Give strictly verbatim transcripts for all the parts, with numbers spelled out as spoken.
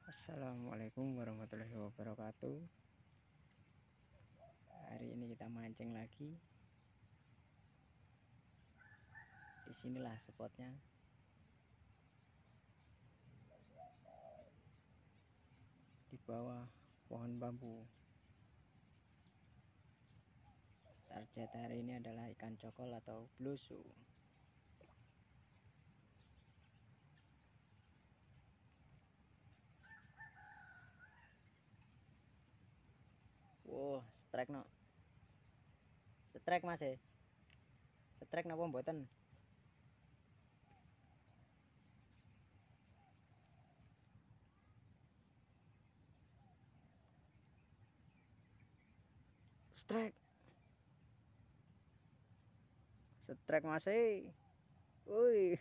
Assalamualaikum warahmatullahi wabarakatuh. Hari ini kita mancing lagi. Disinilah spotnya. Di bawah pohon bambu. Target hari ini adalah ikan cokol atau blusu. Wow, strike no. Strike Mas e. Strike napa mboten? Strike. Strike Mas e. Woi.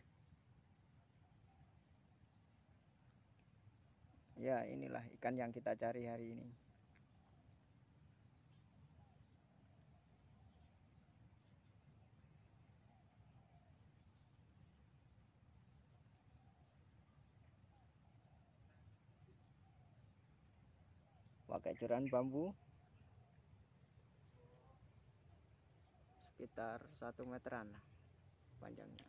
Ya, inilah ikan yang kita cari hari ini. Pakai curan bambu sekitar satu meteran panjangnya.